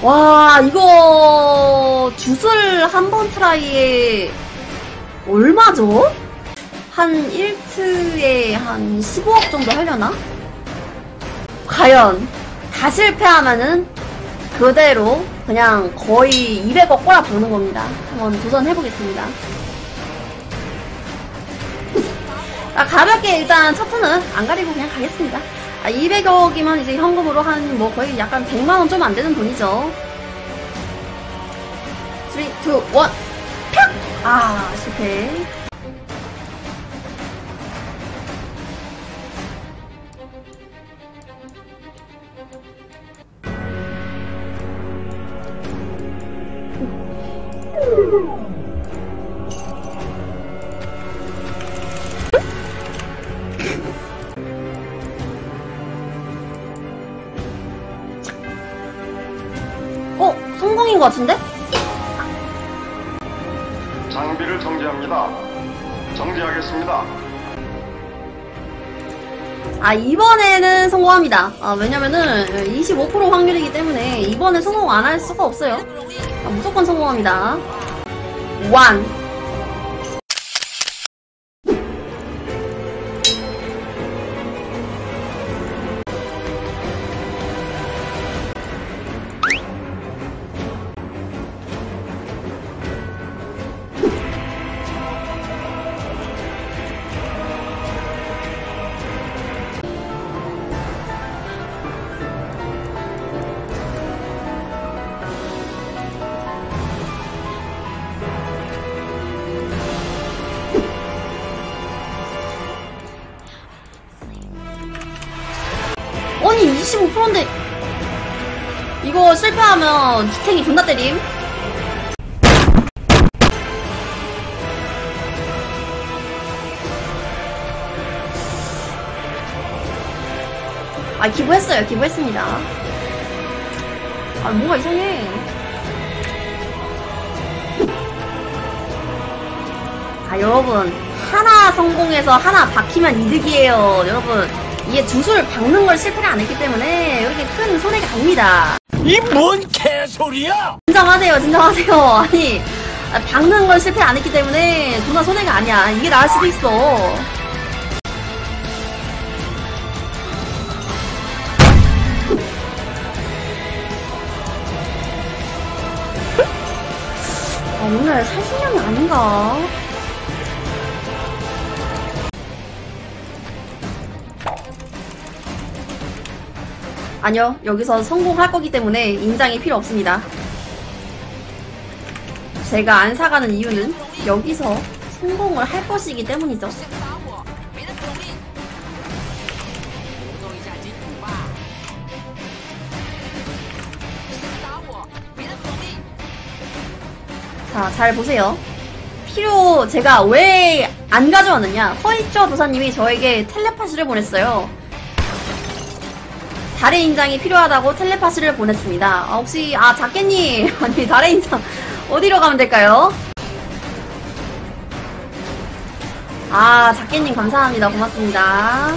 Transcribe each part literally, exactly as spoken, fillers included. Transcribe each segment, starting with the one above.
와, 이거 주술 한 번 트라이에 얼마죠? 한 일 트에 한 십오억 정도 하려나? 과연 다 실패하면은 그대로 그냥 거의 이백억 꼬라 박는 겁니다. 한번 도전해보겠습니다. 아, 가볍게 일단 첫 턴은 안 가리고 그냥 가겠습니다. 아, 이백억이면 이제 현금으로 한 뭐 거의 약간 백만원 좀 안 되는 돈이죠. 삼, 이, 일, 팍! 아, 실패. 어? 성공인 것 같은데? 장비를 정지합니다. 정지하겠습니다. 아, 이번에는 성공합니다. 아, 왜냐면은 이십오 퍼센트 확률이기 때문에 이번에 성공 안 할 수가 없어요. 아, 무조건 성공합니다. 원. 아니 이십오 퍼센트인데 이거 실패하면 주택이 존나 때림. 아, 기부했어요. 기부했습니다. 아, 뭔가 이상해. 아, 여러분, 하나 성공해서 하나 박히면 이득이에요. 여러분, 이게 주술 박는 걸 실패를 안 했기 때문에 이렇게 큰 손해가 아닙니다. 이 뭔 개소리야! 진정하세요. 진정하세요. 아니, 박는 걸 실패 안 했기 때문에 존나 손해가 아니야. 이게 나을 수도 있어. 아, 오늘 살신령이 아닌가? 아니요, 여기서 성공할 거기 때문에 인장이 필요 없습니다. 제가 안 사가는 이유는 여기서 성공을 할 것이기 때문이죠. 자, 잘 보세요. 필요, 제가 왜 안 가져왔느냐. 허이쩌 도사님이 저에게 텔레파시를 보냈어요. 달의 인장이 필요하다고 텔레파시를 보냈습니다. 아, 혹시, 아, 작게님. 아니, 달의 인장, 어디로 가면 될까요? 아, 작게님 감사합니다. 고맙습니다.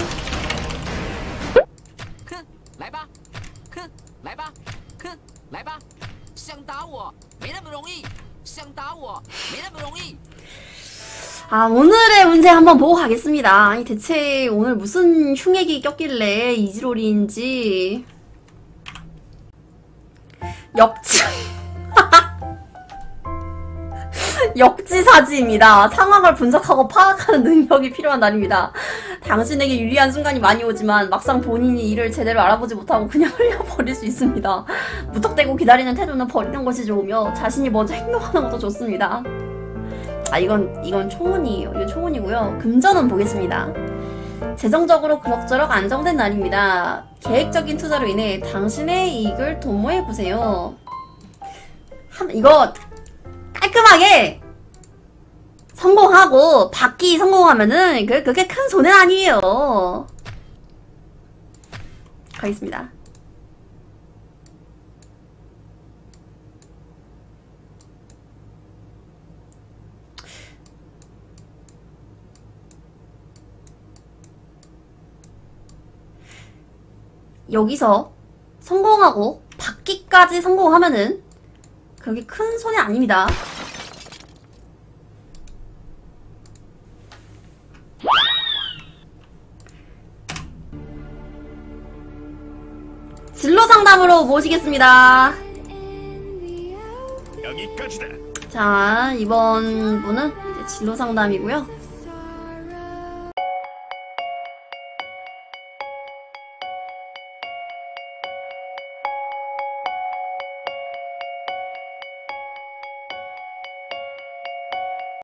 아, 오늘의 운세 한번 보고 가겠습니다. 아니, 대체 오늘 무슨 흉액이 꼈길래 이지롤인지. 역지. 역지사지입니다. 상황을 분석하고 파악하는 능력이 필요한 날입니다. 당신에게 유리한 순간이 많이 오지만 막상 본인이 이를 제대로 알아보지 못하고 그냥 흘려버릴 수 있습니다. 무턱대고 기다리는 태도는 버리는 것이 좋으며 자신이 먼저 행동하는 것도 좋습니다. 아, 이건 이건 초운이에요. 이건 초운이고요. 금전은 보겠습니다. 재정적으로 그럭저럭 안정된 날입니다. 계획적인 투자로 인해 당신의 이익을 도모해 보세요. 한, 이거 깔끔하게 성공하고 받기 성공하면은 그, 그게 큰 손해는 아니에요. 가겠습니다. 여기서 성공하고 받기 잡기까지 성공하면은 그게 큰 손이 아닙니다. 진로 상담으로 모시겠습니다. 여기까지다. 자, 이번 분은 이제 진로 상담이고요.